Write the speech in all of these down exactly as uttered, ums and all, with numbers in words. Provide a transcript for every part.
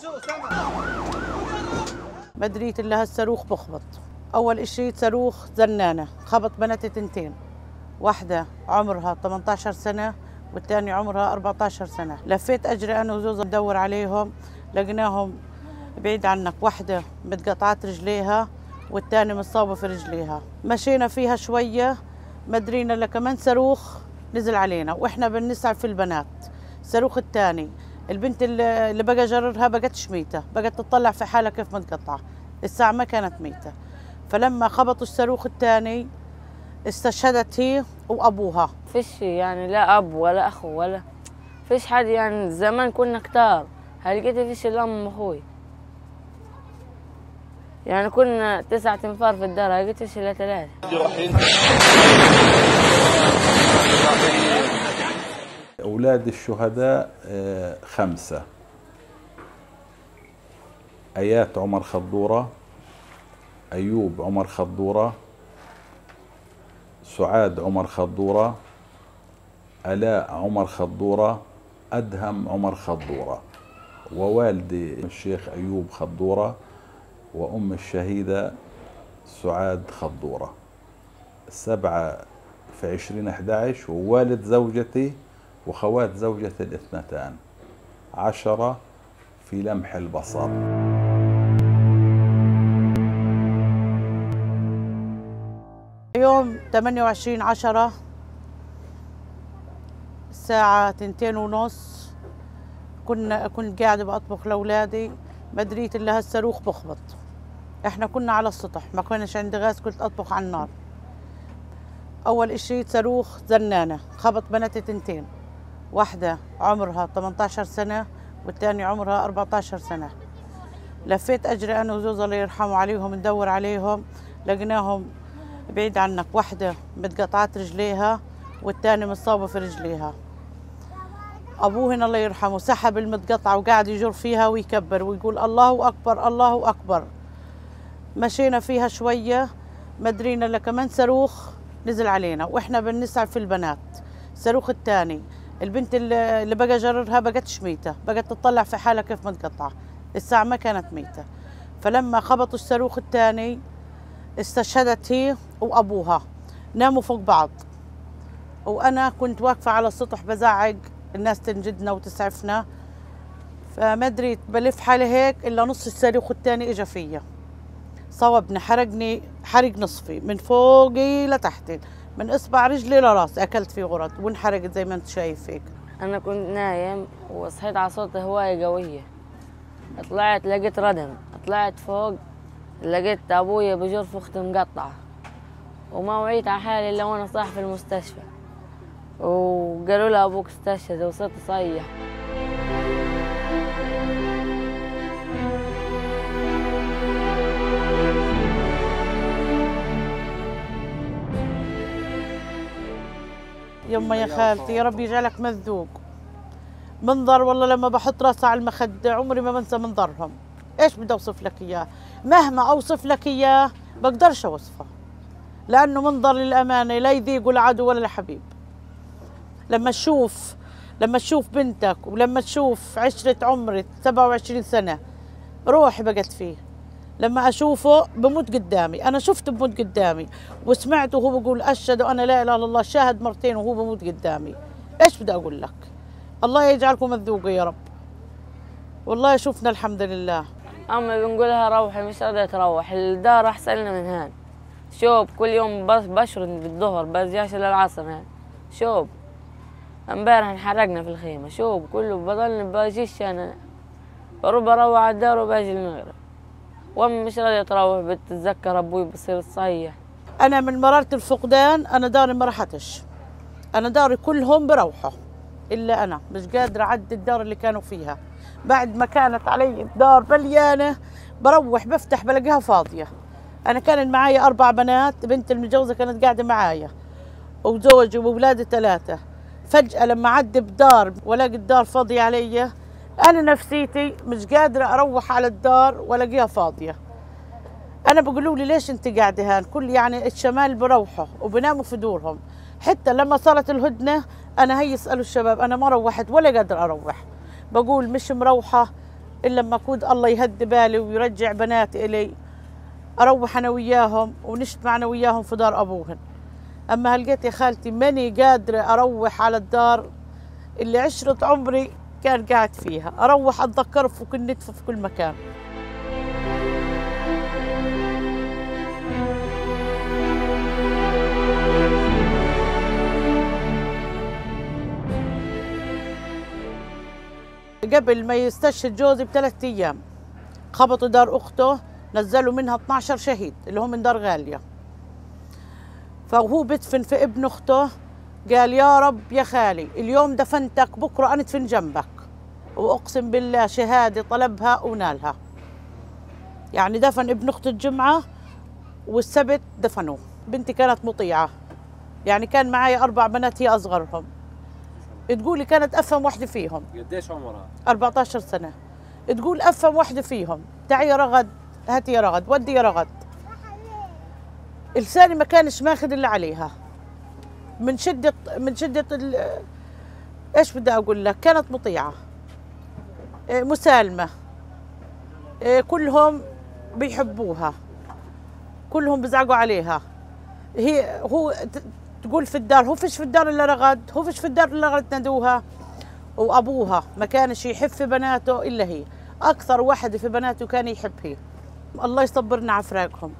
ما دريت الا هالصاروخ بخبط. اول اشي صاروخ زنانه خبط بناتي تنتين، واحده عمرها ثمانية عشر سنه والثانيه عمرها أربعة عشر سنه. لفيت اجري انا وزوزها ندور عليهم، لقيناهم بعيد عنك، واحده متقطعات رجليها والثانيه مصابه في رجليها. مشينا فيها شويه ما درينا الا كمان صاروخ نزل علينا واحنا بنسعى في البنات. الصاروخ الثاني البنت اللي بقى جررها بقتش ميته، بقت تطلع في حالها كيف متقطعه، الساعه ما كانت ميته. فلما خبطوا الصاروخ الثاني استشهدت هي وابوها. فيش يعني لا اب ولا اخو ولا فيش حد، يعني زمان كنا كتار، هلقيتي فيش الا ام اخوي. يعني كنا تسعة انفار في الدار، هلقيت فيش الا ثلاثه. أولاد الشهداء خمسة: آيات عمر خضورة، أيوب عمر خضورة، سعاد عمر خضورة، آلاء عمر خضورة، أدهم عمر خضورة، ووالدي الشيخ أيوب خضورة، وأم الشهيدة سعاد خضورة. السبعة في عشرين أحد عشر، ووالد زوجتي وخوات زوجتي الاثنتان. عشرة في لمح البصر. يوم ثمانية وعشرين عشرة الساعة تنتين ونص كنا كنت قاعدة بطبخ لأولادي، ما دريت إلا هالصاروخ بخبط. إحنا كنا على السطح، ما كناش عندي غاز، كنت أطبخ على النار. أول إشي صاروخ زنانة خبط بناتي تنتين، واحدة عمرها ثمانية عشر سنة والثانية عمرها أربعة عشر سنة. لفيت أجري أنا وزوزها الله يرحمه عليهم ندور عليهم، لقيناهم بعيد عنك، واحدة متقطعات رجليها والثانية مصابة في رجليها. أبوهن الله يرحمه سحب المتقطعة وقاعد يجر فيها ويكبر ويقول الله أكبر الله أكبر. مشينا فيها شوية ما درينا إلا كمان صاروخ نزل علينا واحنا بنسعى في البنات. الصاروخ الثاني البنت اللي بقى جررها بقتش ميته، بقت تطلع في حالها كيف متقطعه، الساعه ما كانت ميته. فلما خبطوا الصاروخ الثاني استشهدت هي وابوها، ناموا فوق بعض، وانا كنت واقفه على السطح بزعق الناس تنجدنا وتسعفنا. فما دريت بلف حالي هيك الا نص الصاروخ الثاني اجى فيا، صوبني حرقني حرق نصفي من فوقي لتحتي، من اصبع رجلي لراسي اكلت فيه غرد وانحرقت زي ما انت شايف هيك. انا كنت نايم وصحيت على صوت هوايه قويه، طلعت لقيت ردم، طلعت فوق لقيت ابويا بجر في اختي مقطعه، وما وعيت على حالي الا وانا صاح في المستشفى، وقالوا له ابوك استشهد وصرت اصيح. يما يا خالتي يا رب يجعلك مذوق. منظر والله لما بحط راسي على المخدة عمري ما بنسى منظرهم. ايش بدي اوصف لك اياه؟ مهما اوصف لك اياه بقدرش اوصفه، لانه منظر للامانه لا يذيق العدو ولا الحبيب. لما تشوف لما تشوف بنتك ولما تشوف عشرة عمري سبعة وعشرين سنه روحي بقت فيه. لما اشوفه بموت قدامي، انا شفته بموت قدامي وسمعته وهو بقول اشهد انا لا اله الا الله، شاهد مرتين وهو بموت قدامي. ايش بدي اقول لك؟ الله يجعلكم مذوقه يا رب. والله شفنا الحمد لله. امي بنقولها روحي مش راضيه تروح، الدار احسن لنا من هان. شوب كل يوم بس بشرد بالظهر برجعش للعصر هان. شوب امبارح انحرقنا في الخيمه، شوب كله بضلني باجيش انا، بروح بروح على الدار وباجي المغرب، وامي مش راضيه تروح بتتذكر ابوي بصير تصيح. انا من مرارة الفقدان انا داري ما رحتش، انا داري كلهم بروحوا الا انا مش قادره اعدي الدار اللي كانوا فيها. بعد ما كانت علي الدار مليانه بروح بفتح بلاقيها فاضيه. انا كان معايا اربع بنات، بنت المتجوزه كانت قاعده معايا وزوجي واولادي ثلاثه. فجاه لما اعدي بدار والاقي الدار فاضيه علي، انا نفسيتي مش قادره اروح على الدار والاقيها فاضيه. انا بقولوا لي ليش انت قاعده هان؟ كل يعني الشمال بروحوا وبناموا في دورهم. حتى لما صارت الهدنه انا هي يسالوا الشباب انا ما روحت ولا قادر اروح، بقول مش مروحه إلا لما أكون الله يهدي بالي ويرجع بناتي إلي، أروح أنا وياهم ونجتمع أنا وياهم في دار أبوهن. أما هلقيت يا خالتي ماني قادرة أروح على الدار اللي عشرة عمري كان قاعد فيها، أروح أتذكر في كل نتفة في كل مكان. قبل ما يستشهد جوزي بثلاث أيام خبطوا دار أخته، نزلوا منها اثنعش شهيد اللي هم من دار غالية. فهو بدفن في ابن أخته قال يا رب يا خالي اليوم دفنتك بكرة أنا أدفن جنبك، وأقسم بالله شهادة طلبها ونالها. يعني دفن ابن أخته الجمعة والسبت دفنوه. بنتي كانت مطيعة، يعني كان معي أربع بنات هي أصغرهم. تقولي كانت أفهم واحدة فيهم. قديش عمرها؟ أربعطعش سنة. تقول أفهم واحدة فيهم، تعي يا رغد، هاتي يا رغد، ودي يا رغد. لساني ما كانش ماخذ اللي عليها من شدة من شدة ايش بدي اقول لك. كانت مطيعة مسالمة، كلهم بيحبوها، كلهم بيزعقوا عليها. هي هو تقول في الدار هو فيش في الدار الا رغد، هو فيش في الدار الا رغد تنادوها. وابوها ما كانش يحب في بناته الا هي، اكثر واحد في بناته كان يحب هي. الله يصبرنا على فراقهم،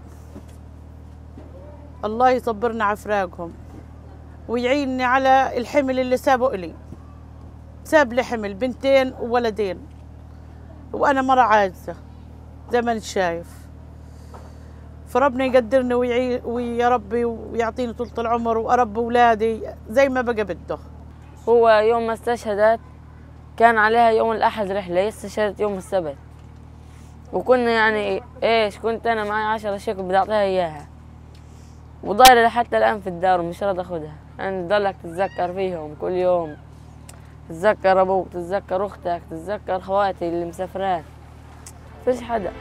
الله يصبرنا على فراقهم ويعيني على الحمل اللي سابه إلي. ساب لي حمل بنتين وولدين وأنا مرة عاجزة زي ما انت شايف. فربنا يقدرني ويعي ويا ربي ويعطيني طولة العمر وأربي أولادي زي ما بقى بده. هو يوم ما استشهدت كان عليها يوم الأحد رحلة، استشهدت يوم السبت. وكنا يعني إيش كنت أنا معي عشرة شيكل بدي أعطيها إياها، وضايلة حتى الآن في الدار ومش راضي أخذها. يعني تضلك تتذكر فيهم كل يوم، تتذكر أبوك، تتذكر أختك، تتذكر خواتي اللي مسافرات، فيش حدا.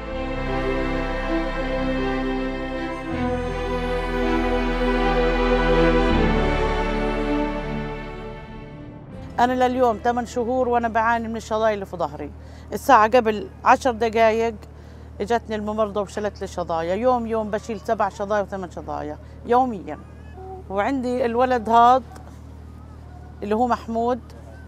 أنا لليوم ثمان شهور وأنا بعاني من الشظايا اللي في ظهري. الساعة قبل عشر دقايق اجتني الممرضة وشلت لي شظايا. يوم يوم بشيل سبع شظايا وثمان شظايا يوميا. وعندي الولد هاد اللي هو محمود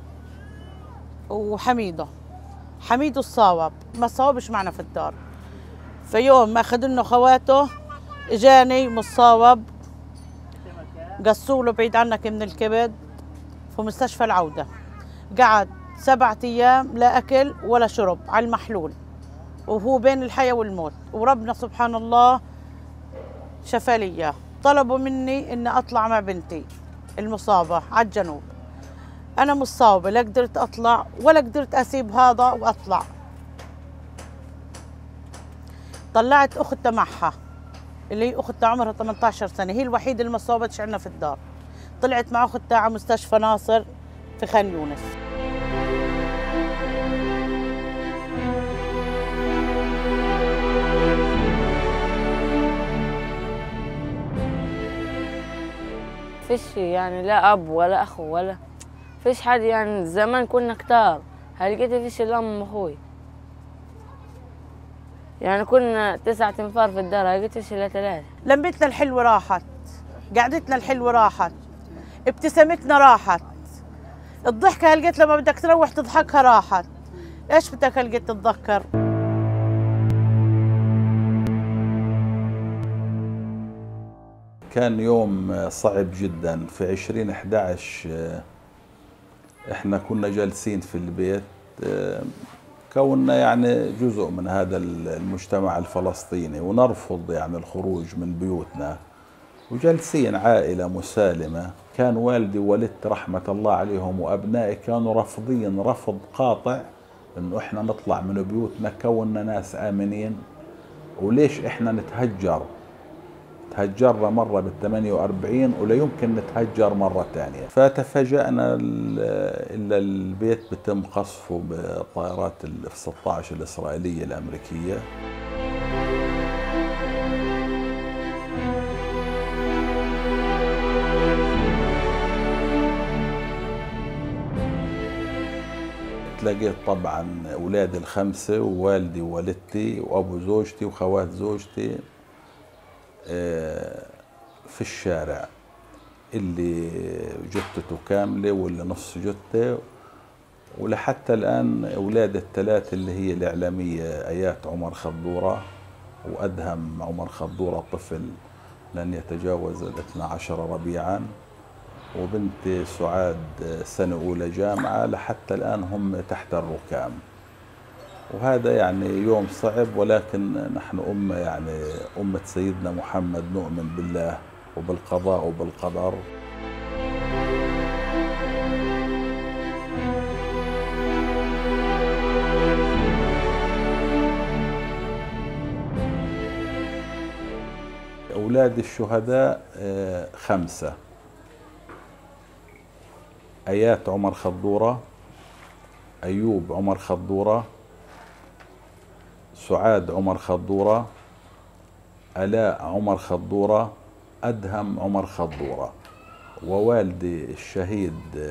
وحميده. حميد الصاوب ما صاوبش معنا في الدار، فيوم ما اخذ لنا خواته اجاني مصاوب قصوا له بعيد عنك من الكبد في مستشفى العودة. قعد سبعة ايام لا اكل ولا شرب على المحلول، وهو بين الحياة والموت. وربنا سبحان الله شفى لي اياه. طلبوا مني اني اطلع مع بنتي المصابة على الجنوب. انا مصابة لا قدرت اطلع ولا قدرت اسيب هذا واطلع. طلعت اختها معها اللي هي اختها عمرها ثمانية عشر سنة، هي الوحيدة اللي ما صابتش عندنا في الدار. طلعت مع اختها على مستشفى ناصر في خان يونس. فيش يعني لا أب ولا أخو ولا فيش حد. يعني زمان كنا كتار، هلقيتي فيش إلا أم أخوي. يعني كنا تسعة انفار في الدار، هلقيت فيش إلا ثلاثة. لمتنا الحلوة راحت، قعدتنا الحلوة راحت، ابتسامتنا راحت، الضحكة هلقيت لما بدك تروح تضحكها راحت. إيش بدك هلقيت تتذكر؟ كان يوم صعب جدا في عشرين أحد عشر. احنا كنا جالسين في البيت، كوننا يعني جزء من هذا المجتمع الفلسطيني ونرفض يعني الخروج من بيوتنا، وجالسين عائلة مسالمة. كان والدي ووالدتي رحمة الله عليهم وأبنائي كانوا رافضين رفض قاطع إنه إحنا نطلع من بيوتنا كوننا ناس آمنين. وليش إحنا نتهجر؟ تهجرنا مرة بالثمانية وأربعين ولا يمكن نتهجر مرة ثانية. فتفاجأنا إلا البيت بتم قصفه بطائرات الاف ستة عشر الإسرائيلية الأمريكية. لقيت طبعا أولادي الخمسة ووالدي ووالدتي وأبو زوجتي وخوات زوجتي في الشارع، اللي جثته كاملة واللي نص جثة. ولحتى الآن أولاد الثلاثة اللي هي الإعلامية آيات عمر خضورة وأدهم عمر خضورة طفل لن يتجاوز الاثنى عشر ربيعا، وبنتي سعاد سنة أولى جامعة، لحتى الآن هم تحت الركام. وهذا يعني يوم صعب، ولكن نحن أمة يعني أمة سيدنا محمد نؤمن بالله وبالقضاء وبالقدر. أولاد الشهداء خمسة: آيات عمر خضورة، أيوب عمر خضورة، سعاد عمر خضورة، آلاء عمر خضورة، أدهم عمر خضورة. ووالدي الشهيد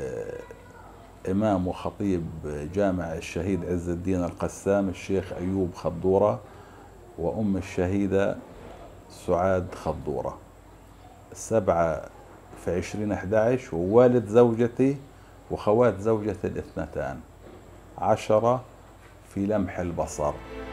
إمام وخطيب جامع الشهيد عز الدين القسام الشيخ أيوب خضورة، وأم الشهيدة سعاد خضورة. السبعة في عشرين أحد عشر، ووالد زوجتي وخوات زوجتي الاثنتان عشرة في لمح البصر.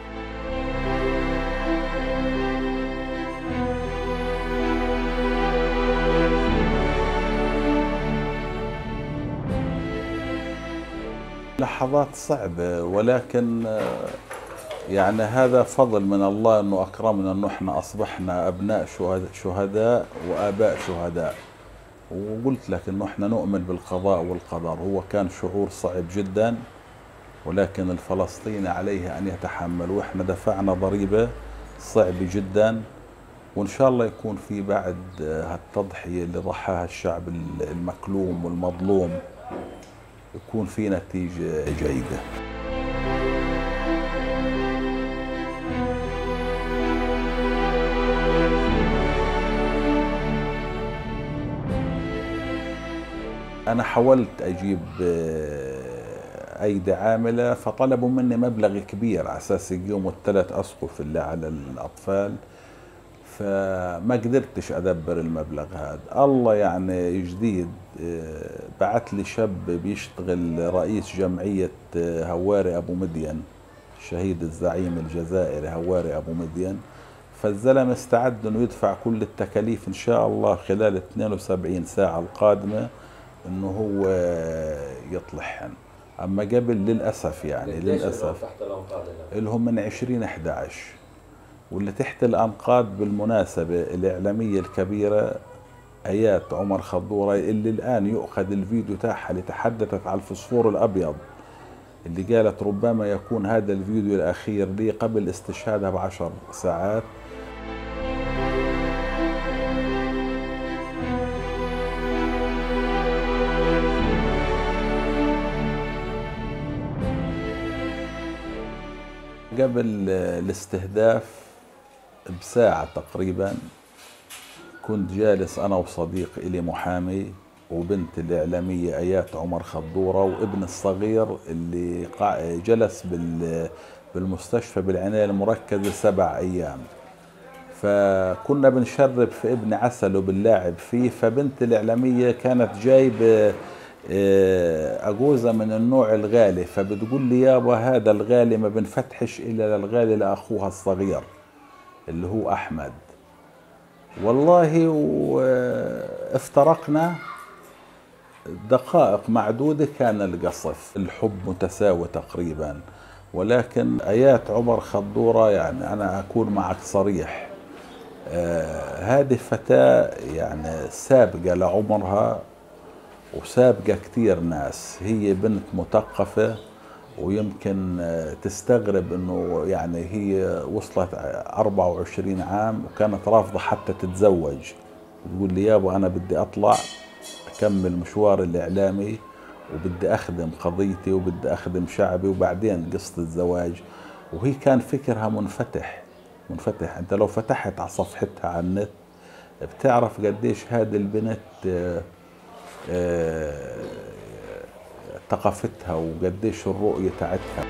لحظات صعبة، ولكن يعني هذا فضل من الله انه اكرمنا انه احنا اصبحنا ابناء شهداء واباء شهداء. وقلت لك انه احنا نؤمن بالقضاء والقدر. هو كان شعور صعب جدا، ولكن الفلسطيني عليه ان يتحمل، واحنا دفعنا ضريبة صعبة جدا، وان شاء الله يكون في بعد هالتضحية اللي ضحاها الشعب المكلوم والمظلوم يكون في نتيجة جيدة. أنا حاولت أجيب أيدي عاملة، فطلبوا مني مبلغ كبير على أساس يقوموا الثلاث أسقف اللي على الأطفال، فما قدرتش أدبر المبلغ هذا. الله يعني جديد بعت لي شاب بيشتغل رئيس جمعية هواري أبو مدين، الشهيد الزعيم الجزائري هواري أبو مدين، فالزلمة استعد أنه يدفع كل التكاليف إن شاء الله خلال اثنين وسبعين ساعة القادمة انه هو يطلعهن. اما قبل للاسف يعني للاسف تحت الانقاض لهم من عشرين أحد عشر، واللي تحت الانقاض بالمناسبه الاعلاميه الكبيره آيات عمر خضورة، اللي الان يؤخذ الفيديو تاعها اللي تحدثت على الفسفور الابيض، اللي قالت ربما يكون هذا الفيديو الاخير لي قبل استشهادها بعشر ساعات. قبل الاستهداف بساعة تقريبا كنت جالس أنا وصديق إلي محامي وبنت الإعلامية آيات عمر خضورة وابن الصغير اللي جلس بالمستشفى بالعناية المركزة سبع أيام. فكنا بنشرب في ابن عسل وبنلاعب فيه، فبنت الإعلامية كانت جايبة أجوزة من النوع الغالي، فبتقول لي يابا هذا الغالي ما بنفتحش إلا للغالي لأخوها الصغير اللي هو أحمد. والله وافترقنا دقائق معدودة كان القصف، الحب متساوي تقريبا. ولكن آيات عمر خضورة يعني أنا أكون معك صريح، آه هذه فتاة يعني سابقة لعمرها وسابقة كتير ناس. هي بنت مثقفة، ويمكن تستغرب انه يعني هي وصلت أربعة وعشرين عام وكانت رافضة حتى تتزوج. تقول لي يابا انا بدي اطلع اكمل مشوار الاعلامي وبدي اخدم قضيتي وبدي اخدم شعبي وبعدين قصة الزواج. وهي كان فكرها منفتح منفتح. انت لو فتحت على صفحتها على النت بتعرف قديش هذه البنت ثقافتها وقديش الرؤية تاعتها.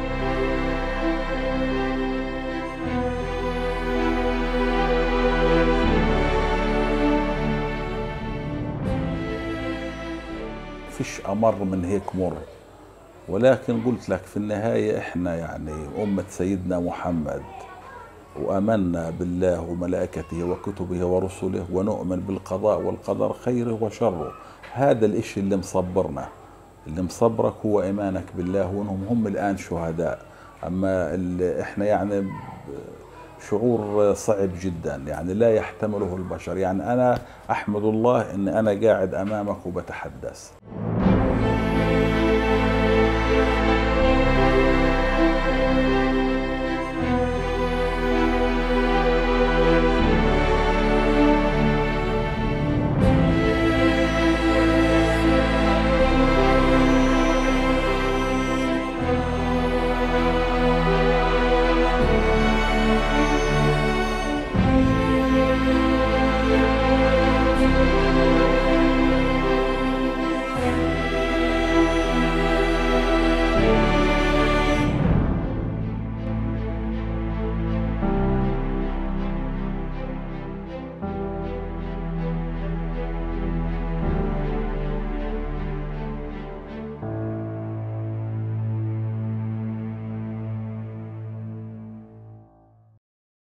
فيش أمر من هيك مر، ولكن قلت لك في النهاية إحنا يعني أمة سيدنا محمد، وآمنا بالله وملائكته وكتبه ورسله، ونؤمن بالقضاء والقدر خيره وشره. هذا الإشي اللي مصبرنا، اللي مصبرك هو إيمانك بالله، وإنهم هم الآن شهداء. أما اللي إحنا يعني شعور صعب جدا يعني لا يحتمله البشر. يعني أنا أحمد الله إن أنا قاعد أمامك وبتحدث.